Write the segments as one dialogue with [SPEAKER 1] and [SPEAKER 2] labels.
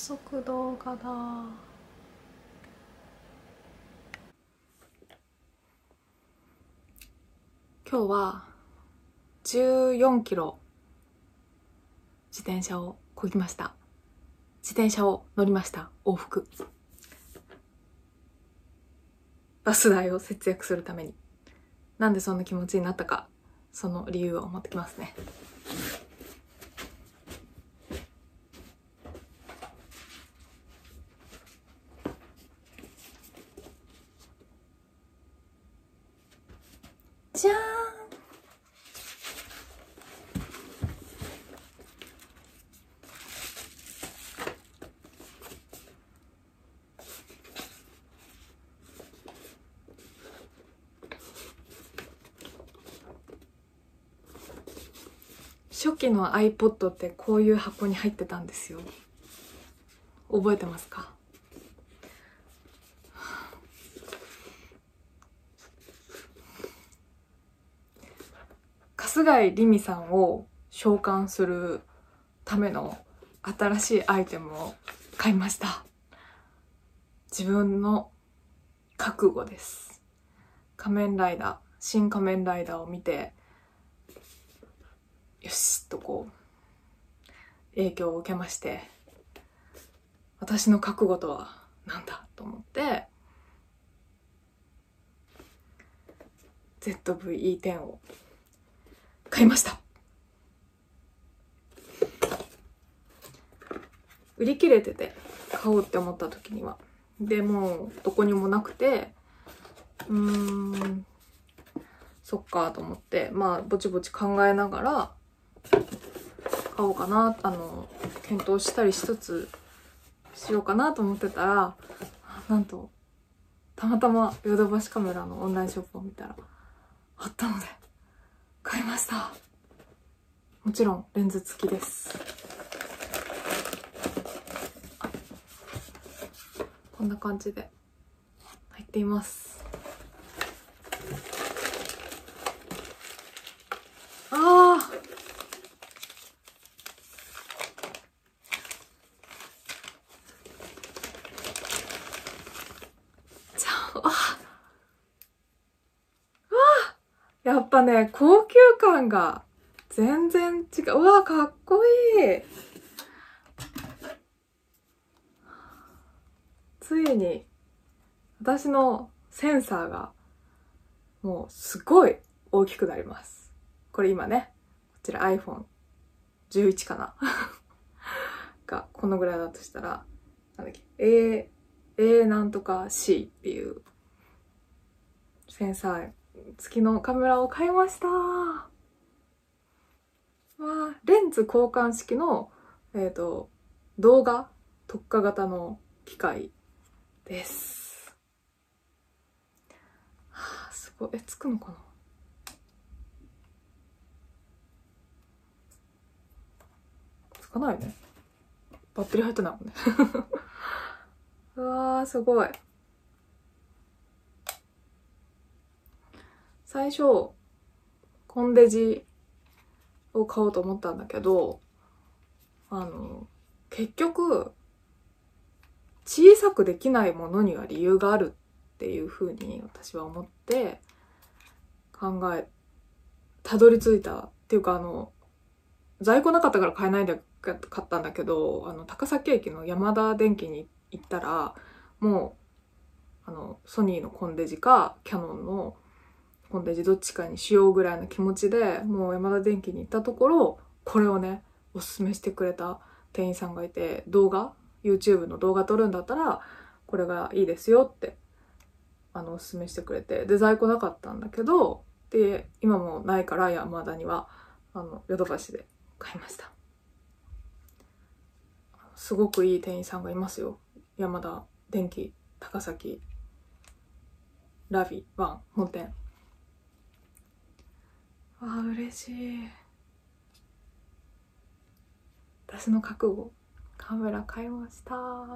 [SPEAKER 1] 速動画だ。今日は14キロ自転車を漕ぎました。自転車を乗りました。往復。バス代を節約するために。なんでそんな気持ちになったか、その理由を持ってきますね。じゃーん。初期の iPod ってこういう箱に入ってたんですよ。覚えてますか？春日井りみさんを召喚するための新しいアイテムを買いました。自分の覚悟です。仮面ライダー、新仮面ライダーを見て、よしとこう影響を受けまして、私の覚悟とは何だと思って ZV-E10 を買いました。売り切れてて買おうって思った時には、でもうどこにもなくて、そっかと思って、まあぼちぼち考えながら買おうかな、検討したりしつつしようかなと思ってたら、なんとたまたまヨドバシカメラのオンラインショップを見たらあったので買いました。もちろんレンズ付きです。こんな感じで入っています。やっぱね、高級感が全然違う。うわ、かっこいい。ついに私のセンサーがもうすごい大きくなります。これ今ね、こちら iPhone11 かながこのぐらいだとしたら、なんだっけ、A なんとか C っていうセンサー付きのカメラを買いました。レンズ交換式の、動画特化型の機械です。すごい。つくのかな？つかないよね。バッテリー入ってないもんね。うわー、すごい。最初、コンデジを買おうと思ったんだけど、結局、小さくできないものには理由があるっていうふうに私は思ってたどり着いたっていうか、在庫なかったから買えないで買ったんだけど、高崎駅のヤマダ電機に行ったら、もうソニーのコンデジかキャノンのコンデジどっちかにしようぐらいの気持ちで、もうヤマダ電機に行ったところ、これをねおすすめしてくれた店員さんがいて、YouTube の動画撮るんだったらこれがいいですよっておすすめしてくれて、で在庫なかったんだけど、で今もないからヤマダにはヨドバシで買いました。すごくいい店員さんがいますよ。ヤマダ電機高崎ラビ1本店。嬉しい。私の覚悟、カメラ買いました。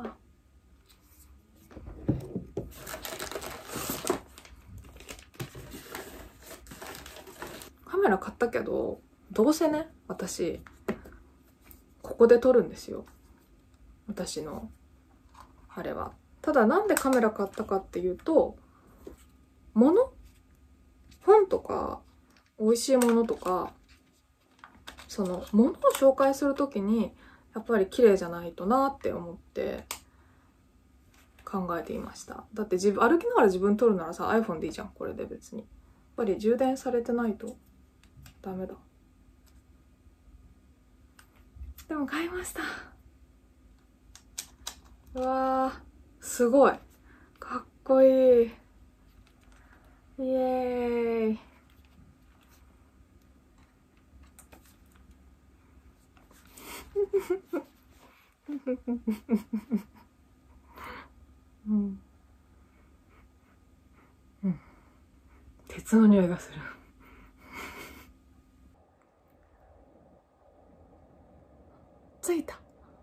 [SPEAKER 1] カメラ買ったけど、どうせね私ここで撮るんですよ。 私のあれは。ただなんでカメラ買ったかっていうと、本とか美味しいものとか、その物を紹介するときにやっぱり綺麗じゃないとなって思って考えていました。だって歩きながら自分撮るならさ iPhone でいいじゃん。これで別にやっぱり充電されてないとダメだ。でも買いました。うわー、すごいかっこいい。イエーイ。うん、うん、鉄の匂いがする。ついた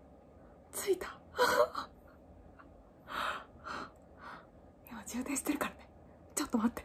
[SPEAKER 1] 今充電してるからね。ちょっと待って。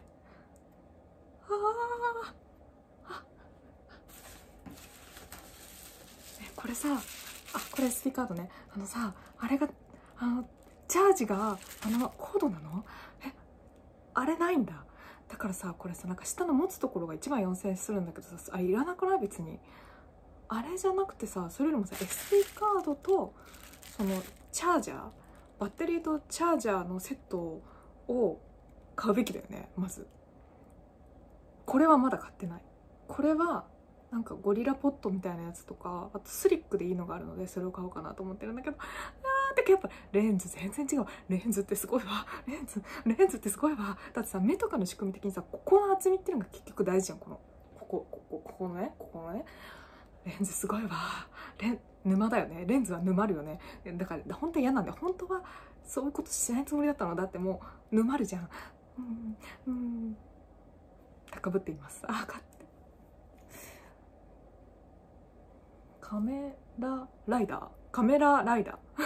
[SPEAKER 1] これさ、これ SD カードね。あれがチャージがコードなの？あれないんだ。だからさ、これさ、なんか下の持つところが14000円するんだけどさ、あれいらなくない？別にあれじゃなくてさ、それよりもさ SD カードとそのチャージャー、バッテリーとチャージャーのセットを買うべきだよね。まずこれはまだ買ってない。これはなんかゴリラポットみたいなやつとか、あとスリックでいいのがあるのでそれを買おうかなと思ってるんだけど、だけどやっぱレンズ全然違う。レンズってすごいわ。レンズってすごいわ。だってさ、目とかの仕組み的にさ、ここの厚みっていうのが結局大事じゃん。ここのねレンズすごいわ。沼だよね。レンズは沼るよね。だから本当は嫌なんだよ。本当はそういうことしないつもりだったの。だってもう沼るじゃん。高ぶっています。買って。カメラライダーカメラビ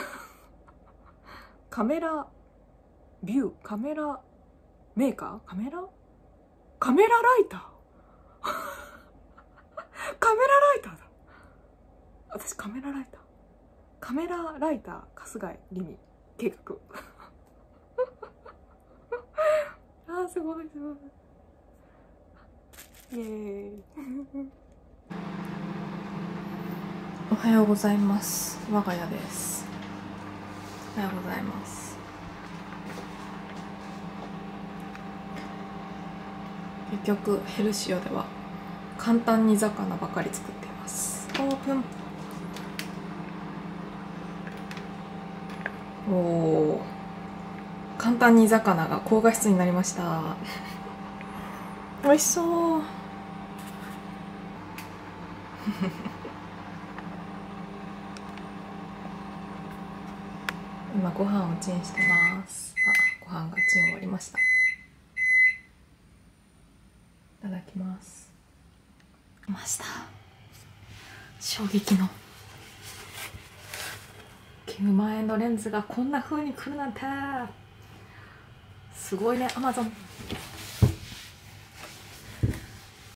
[SPEAKER 1] ューカメラメーカーカメラライターカメラライターだ。私カメラライター春日井りみ計画すごいイエーイおはようございます。我が家です。おはようございます。結局ヘルシオでは簡単煮魚ばかり作っています。オープン。おー、簡単煮魚が高画質になりました美味しそう今ご飯をチンしてます。ご飯がチン終わりました。いただきます。ました。衝撃の9万円のレンズがこんな風に来るなんて。すごいね、アマゾン。